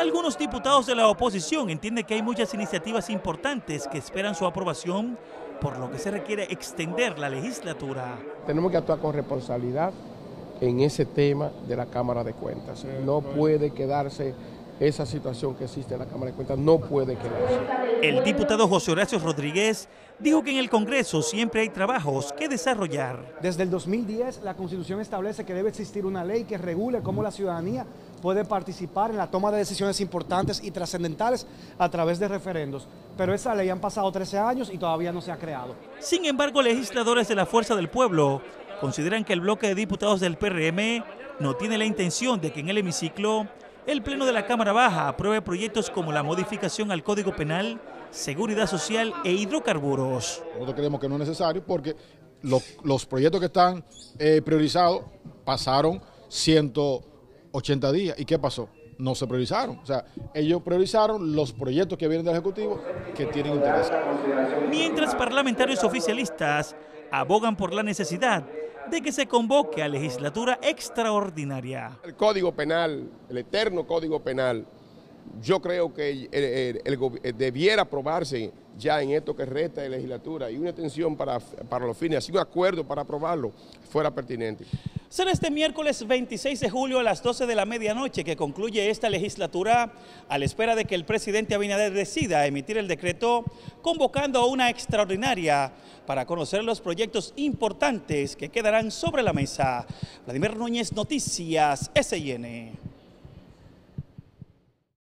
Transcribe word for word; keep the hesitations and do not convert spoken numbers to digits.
Algunos diputados de la oposición entienden que hay muchas iniciativas importantes que esperan su aprobación, por lo que se requiere extender la legislatura. Tenemos que actuar con responsabilidad en ese tema de la Cámara de Cuentas. No puede quedarse esa situación que existe en la Cámara de Cuentas, no puede quedarse. El diputado José Horacio Rodríguez dijo que en el Congreso siempre hay trabajos que desarrollar. Desde el dos mil diez la Constitución establece que debe existir una ley que regule cómo la ciudadanía puede participar en la toma de decisiones importantes y trascendentales a través de referendos. Pero esa ley han pasado trece años y todavía no se ha creado. Sin embargo, legisladores de la Fuerza del Pueblo consideran que el bloque de diputados del P R M no tiene la intención de que en el hemiciclo el Pleno de la Cámara Baja apruebe proyectos como la modificación al Código Penal, Seguridad Social e Hidrocarburos. Nosotros creemos que no es necesario porque los, los proyectos que están eh, priorizados pasaron ciento ochenta días. ¿Y qué pasó? No se priorizaron. O sea, ellos priorizaron los proyectos que vienen del Ejecutivo que tienen interés. Mientras parlamentarios oficialistas abogan por la necesidad de que se convoque a legislatura extraordinaria. El Código Penal, el eterno Código Penal, yo creo que el, el, el, el, debiera aprobarse ya en esto que resta de legislatura y una extensión para, para los fines, así un acuerdo para aprobarlo fuera pertinente. Será este miércoles veintiséis de julio a las doce de la medianoche que concluye esta legislatura a la espera de que el presidente Abinader decida emitir el decreto convocando a una extraordinaria para conocer los proyectos importantes que quedarán sobre la mesa. Vladimir Núñez, Noticias S I N.